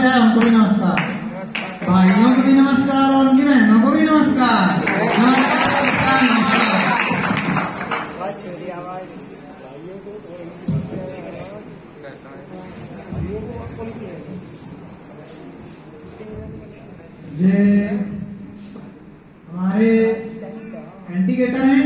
से आए उनको भी नमस्कार, भाइयों को भी नमस्कार और उनकी बहनों को भी नमस्कार। नमस्कार नमस्कार। ये हमारे इंडिकेटर हैं,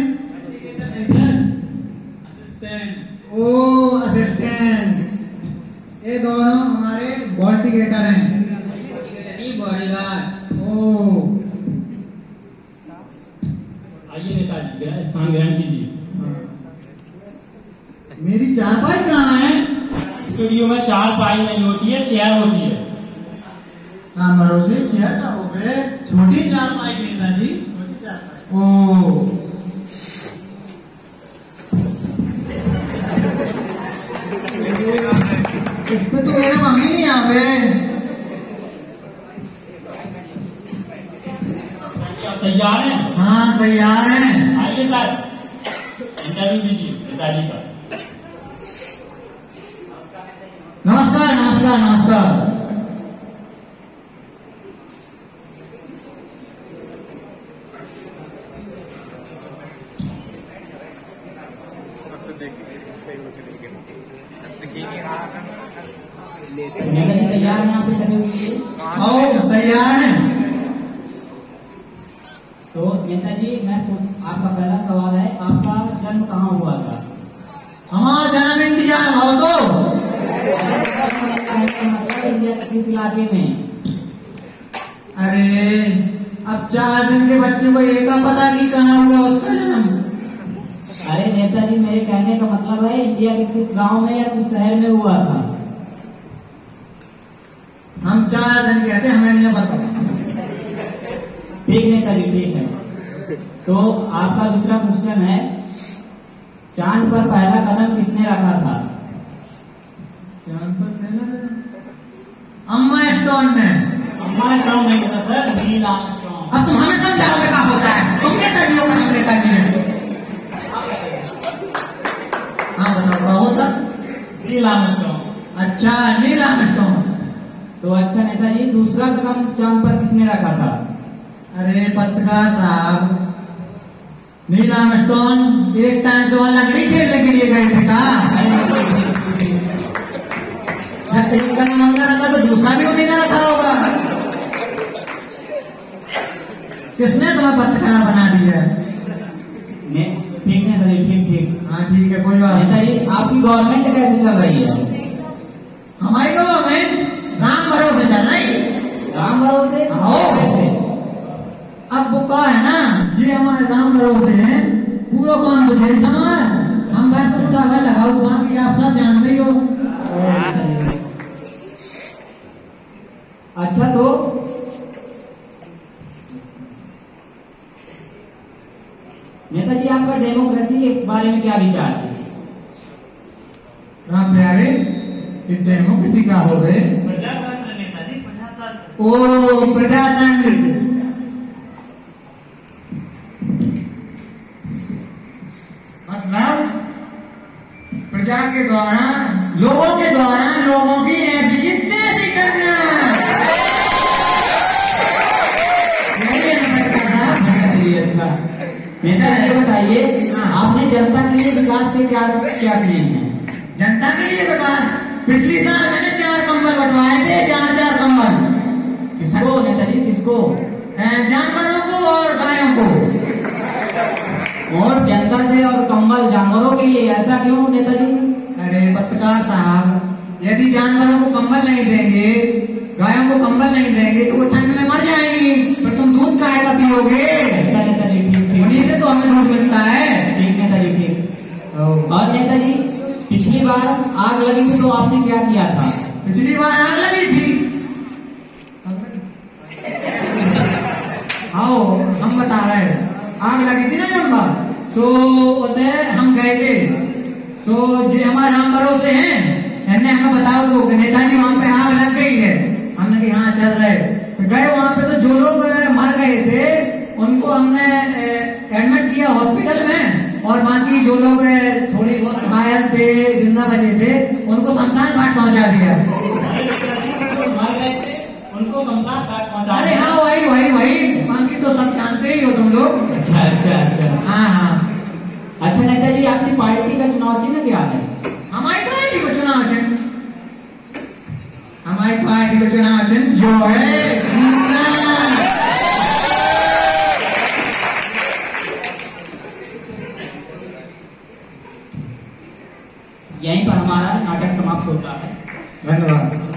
ओ असिस्टेंट, ये दोनों हमारे बॉडीगार्ड हैं। बॉडीगार्ड ओ आइए नेताजी स्थान ग्रहण कीजिए। मेरी चारपाई कहाँ है? स्टूडियो में चारपाई नहीं होती है, चेयर होती है। हाँ भरोसे चेयर का हो गए, छोटी चारपाई नेताजी, छोटी चारपाई। ओ इस पे तो मेरे मम्मी नहीं आ गए। तैयार हैं? हाँ तैयार हैं। आइए सर, इंटरव्यू दीजिए नेताजी का। नमस्कार नमस्कार नमस्कार। तैयार हैं आप? तैयार हैं। तो नेताजी मैं आपका पहला सवाल है, आपका जन्म कहाँ हुआ था? हमारा जन्म इंडिया में हो तो इंडिया किस इलाके में? अरे अब 4 दिन के बच्चे को ये का पता कि कहाँ हुआ उसका जन्म। अरे नेताजी मेरे कहने का मतलब है इंडिया के किस गांव में या किस शहर में हुआ था? हम 4 दिन कहते हमें नहीं पता। ठीक नेताजी ठीक है। तो आपका दूसरा क्वेश्चन है, चांद पर पहला कदम किसने रखा था? चांद पर पहला अम्मा स्टोन ने। अम्मा स्टोन नहीं होता सर, नील आर्मस्ट्रांग। अब तुम हमें समझाओगे क्या होता है? तुम क्या कर हो हम नेताजी ने? हाँ बताओ क्या होता? Neil Armstrong. अच्छा नील आर्मस्ट्रांग। तो अच्छा नेताजी दूसरा कदम चांद पर किसने रखा था? अरे पत्रकार साहब, नील आर्मस्ट्रांग एक टाइम तो लकड़ी खेलने के लिए गए थे का? एक का नाम रखा तो दूसरा भी उन्हीं ने रखा होगा। किसने तुम्हें पत्रकार बना दिया? ठीक नेताजी ठीक ठीक। हाँ ठीक है कोई बात। नेताजी आपकी गवर्नमेंट कैसे चल रही है? हमारी गवर्नमेंट राम भरोसे चल रही। राम भरोसे? अब वो कहा है ना, ये हमारे राम भरोसे हैं, पूरा काम तो जैसे हम घर पर उठा कर लगाओ, वहां की आप सब जानते ही हो। अच्छा तो नेताजी आपका डेमोक्रेसी के बारे में क्या विचार है? राम प्यारे डेमोक्रेसी क्या हो गए? प्रजातंत्र नेताजी, प्रजातंत्र। ओ प्रजातंत्र। मतलब प्रजा के द्वारा, लोगों के द्वारा लोगों की ऐसी तैसी करना। नेताजी बताइए, आपने जनता के लिए विकास के क्या किए हैं? जनता के लिए विकास, पिछली साल मैंने 4 कंबल बंटवाए थे, 4 कंबल। किसको नेताजी, किसको? जानवरों को और गायों को। और जनता से और कंबल जानवरों के लिए, ऐसा क्यों नेताजी? अरे पत्रकार साहब, यदि जानवरों को कंबल नहीं देंगे, गायों को कंबल नहीं देंगे तो वो ठंड में मर जाएंगी, तो तुम दूध काहे का पियोगे? अच्छा नेताजी ठीक ठीक। उन्हीं से तो हमें दूध मिलता है। ठीक नेताजी ठीक। और नेताजी पिछली बार आग लगी थी तो आपने क्या किया था? पिछली बार आग लगी थी, आओ हम बता रहे हैं, आग लगी थी ना जम्बा, तो उधर हम गए थे, तो जो हमारे राम भरोसे हैं, हमने हमें बताओ तो नेताजी वहां पे आग लग गई है। हमने कहा हाँ चल रहे, गए वहां पे तो जो लोग मर गए थे उनको हमने एडमिट किया हॉस्पिटल में, और बाकी जो लोग थोड़ी बहुत घायल थे, जिंदा बचे थे, उनको शमशान घाट पहुंचा दिया। हाँ हाँ। अच्छा नेताजी, आपकी पार्टी का चुनाव चिन्ह क्या है? हमारी पार्टी को चुनाव चिन्ह, हमारी पार्टी को चुनाव चिन्ह जो है यहीं पर हमारा नाटक समाप्त होता है। धन्यवाद।